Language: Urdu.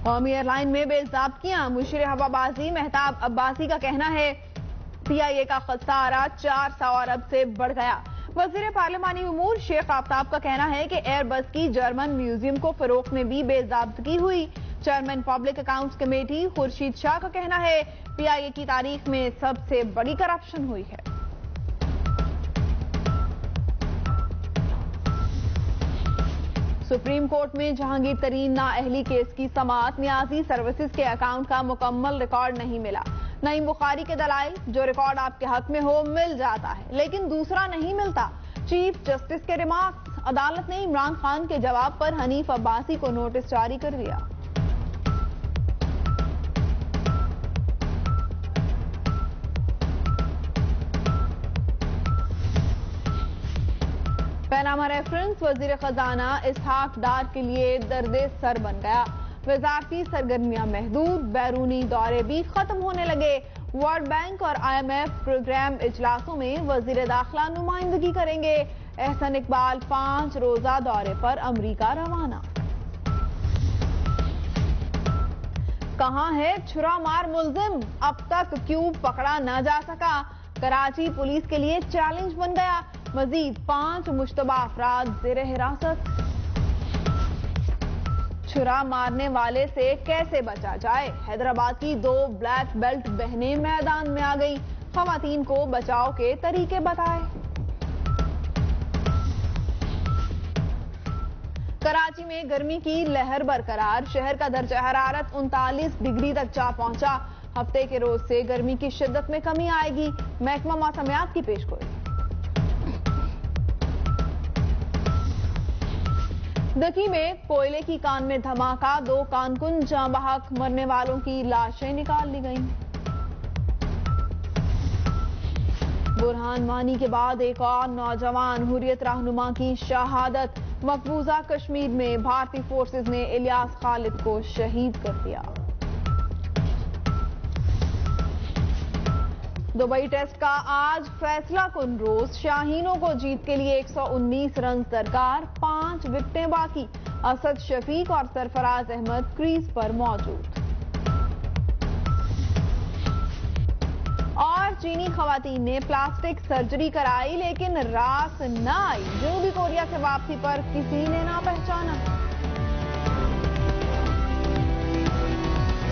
قومی ایئر لائن میں بے ضابطگیاں، مشیر ہوابازی مہتاب عباسی کا کہنا ہے پی آئی اے کا خسارہ 400 ارب سے بڑھ گیا۔ وزیر پارلیمانی امور شیخ آفتاب کا کہنا ہے کہ ایئر بس کی جرمن میوزیم کو فروخت میں بھی بے ضابطگی ہوئی۔ Chairman public accounts committee Khurshid Shah کا کہنا ہے پی آئی اے کی تاریخ میں سب سے بڑی کرپشن ہوئی ہے۔ سپریم کورٹ میں جہانگیر ترین نااہلی کیس کی سماعت، نیازی سروسز کے اکاؤنٹ کا مکمل ریکارڈ نہیں ملا۔ نعیم بخاری کے دلائل، جو ریکارڈ آپ کے حق میں ہو مل جاتا ہے لیکن دوسرا نہیں ملتا۔ چیف جسٹس کے ریمارکس، عدالت نے عمران خان کے جواب پر حنیف عباسی کو نوٹس جاری کر دیا۔ پیناما ریفرنس وزیر خزانہ اسحاق ڈار کے لیے درد سر بن گیا۔ وزارتی سرگرمیاں محدود، بیرونی دورے بھی ختم ہونے لگے۔ ورلڈ بینک اور آئی ایم ایف پروگرام اجلاسوں میں وزیر داخلہ نمائندگی کریں گے۔ احسن اقبال 5 روزہ دورے پر امریکہ روانہ۔ کہاں ہے چھرا مار ملزم؟ اب تک کیوں پکڑا نہ جا سکا؟ کراچی پولیس کے لیے چیلنج بن گیا۔ مزید 5 مشتبہ افراد زیر حراست۔ چھرا مارنے والے سے کیسے بچا جائے؟ حیدرآباد کی 2 بلیک بیلٹ بہنیں میدان میں آ گئی، خواتین کو بچاؤ کے طریقے بتائے۔ کراچی میں گرمی کی لہر برقرار، شہر کا درجہ حرارت 39 ڈگری تک جا پہنچا۔ ہفتے کے روز سے گرمی کی شدت میں کمی آئے گی، محکمہ موسمیات کی پیشگوئی۔ دکی میں کوئلے کی کان میں دھماکہ، 2 کانکن جاں بحق، مرنے والوں کی لاشیں نکال لی گئیں۔ برہان وانی کے بعد ایک اور نوجوان حریت رہنما کی شہادت۔ مقبوضہ کشمیر میں بھارتی فورسز نے الیاس خالد کو شہید کر دیا۔ دبئی ٹیسٹ کا آج فیصلہ کن روز، شاہینوں کو جیت کے لیے 119 رنز درکار، 5 وکٹیں باقی۔ اسد شفیق اور سرفراز احمد کریز پر موجود۔ اور چینی خواتین نے پلاسٹک سرجری کرائی لیکن راس نہ آئی، جنوبی کوریا سے واپسی پر کسی نے نہ پہچانا۔